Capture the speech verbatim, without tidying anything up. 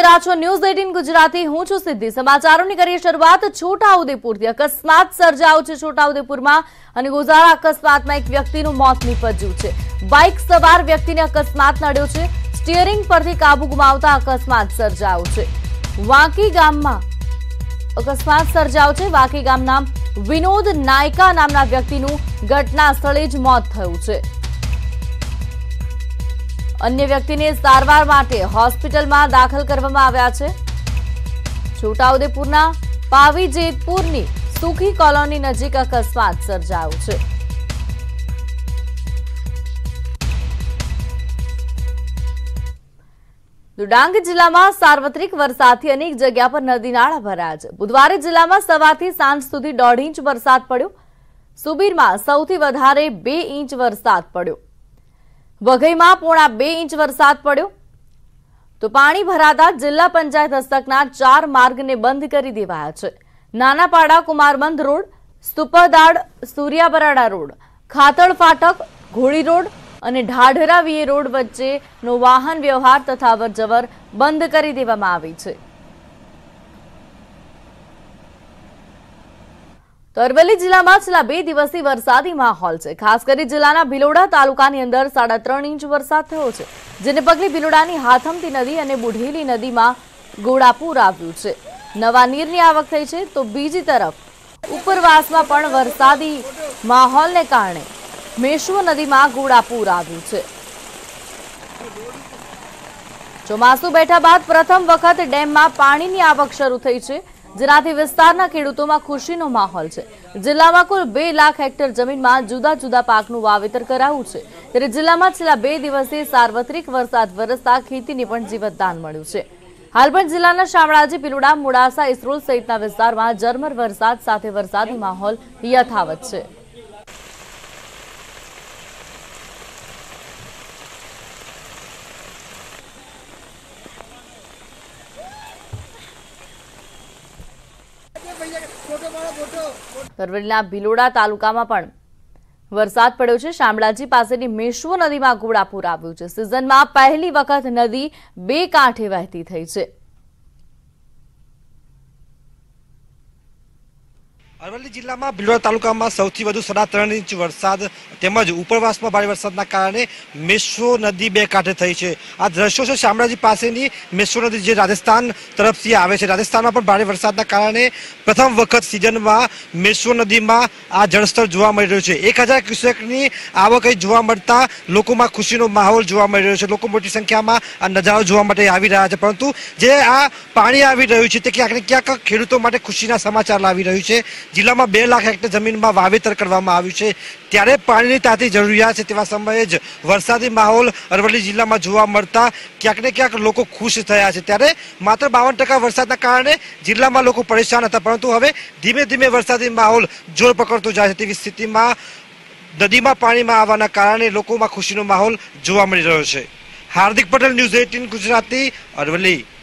રહ્યા છો ન્યૂઝ અઠ્ઠાવીસ ગુજરાતી। હું છું સિદ્ધિ। સમાચારોની કરીએ શરૂઆત। છોટાઉદેપુરથી અકસ્માત સર્જાયો છે। છોટાઉદેપુરમાં અને ગોઝારા અકસ્માતમાં એક વ્યક્તિનું મોત નીપજ્યું છે। બાઇક સવાર વ્યક્તિને અકસ્માત નડ્યો છે। સ્ટીયરિંગ પરથી કાબુ ગુમાવતા અકસ્માત સર્જાયો છે। વાંકી ગામમાં અકસ્માત સર્જાયો છે। વાંકી ગામના વિનોદ નાયકા નામના વ્યક્તિનું ઘટના સ્થળે જ મોત થયું છે। अन्य व्यक्ति ने सारवार माटे होस्पिटल में दाखल करवामां आव्या छे। छोटाउदेपुरना पावी जेतपुरनी सुखी कॉलोनी नजीक अकस्मात सर्जायो छे। डांग जिला में सार्वत्रिक वरसादथी अनेक जग्या पर नदी नाळा भराया छे। बुधवारे जिला में सवारथी सांज सुधी दौड़ इंच वरसाद पड्यो। सुबीर में सौथी वधारे बे इंच वरसाद पड्यो। वघई में पोणा बे इंच वरसाद पड़्यो तो पाणी भराता जिला पंचायत हस्तकना चार मार्ग ने बंध करी देवाया छे। नानापाड़ा कुमारबंध रोड, स्तूपदाड़ सूर्याबराड़ा रोड, खातड़ फाटक, घोड़ी रोड और ढाढरा वीए रोड वच्चे नो वाहन व्यवहार तथा अवरजवर बंध करी देवामां आवी छे। तो अरवली जिला में छेल्ला बे दिवसथी वरसादी माहोल है। खास कर जिल्लाना भीलोड़ा तालुकानी अंदर साढ़ा त्रण इंच वरसाद थयो छे, जेने पगले भीलोड़ानी हाथमती नदी और बुढ़ेली नदी में घोड़ापूर आव्युं छे। नवा नीरनी आवक थई छे तो बीजी तरफ उपरवास में पण वरसादी माहोल ने कारणे मेश्व नदी में घोड़ापूर आव्युं छे। ચોમાસું બેઠા બાદ પ્રથમ વખત ડેમમાં પાણીની આવક શરૂ થઈ છે, જેનાથી વિસ્તારના ખેડૂતોમાં ખુશીનો માહોલ છે। જિલ્લામાં કુલ બે લાખ હેક્ટર જમીનમાં જુદા જુદા પાકનું વાવેતર કરાયું છે, ત્યારે જિલ્લામાં છેલ્લા બે દિવસથી સાર્વત્રિક વરસાદ વરસતા ખેતીને પણ જીવતદાન મળ્યું છે। હાલ પણ જિલ્લાના શામળાજી, પીલુડા, મોડાસા, ઇસરોલ સહિતના વિસ્તારમાં ઝરમર વરસાદ સાથે વરસાદી માહોલ યથાવત છે। અરવલ્લીના ભીલોડા તાલુકામાં પણ વરસાદ પડ્યો છે। શામળાજી પાસેની મેશ્વો નદીમાં ઘોડાપૂર આવ્યું છે। સિઝનમાં પહેલી વખત નદી બે કાંઠે વહેતી થઈ છે। अरवली जिला में भीलोड़ा तालुका में सौथी वधु साढ़ा त्रण इंच वरसाद तेमज उपरवास में भारे वरसादना कारणे मेश्વો नदी बे कांठे थई छे। आ दृश्यो छे शामळाजी पासेनी मेश्વો नदी जे राजस्थान तरफथी आवे छे। राजस्थान में पण भारे वरसादना कारणे प्रथम वखत सीजन में मेश्વો नदी में आ जलस्तर जोवा मळी रह्युं छे। एक हजार क्यूसेकनी आवक जोवा मळता लोकोमां खुशीनो माहोल जोवा मळी रह्यो छे। लोको मोटी संख्यामां आ नजारो जोवा माटे आवी रह्या छे, परंतु जे आ पाणी आवी रह्युं छे ते क्यांक ने क्यांक खेडूतो माटे खुशीना समाचार लावी रह्युं छे। जिला में बे लाख हेक्टर जमीन में वावेतर करवामां आव्युं छे, त्यारे पाणीनी ताती जरूरियात छे। तेवा समये ज वरसादी माहोल अरवली जिला में जोवा मळता क्यांक ने क्यांक लोको खुश थया छे। त्यारे मात्र बावन टका वरसादना कारणे जिला में लोको परेशान हता, परंतु हवे धीमे धीमे वरसादी माहोल जोर पकड़तो जाय छे। तेवी स्थितिमां नदी में पाणी में आववाना कारणे लोकोमां खुशीनो माहोल जोवा मळी रह्यो छे। हार्दिक पटेल, न्यूज़ अठारह गुजराती, अरवली।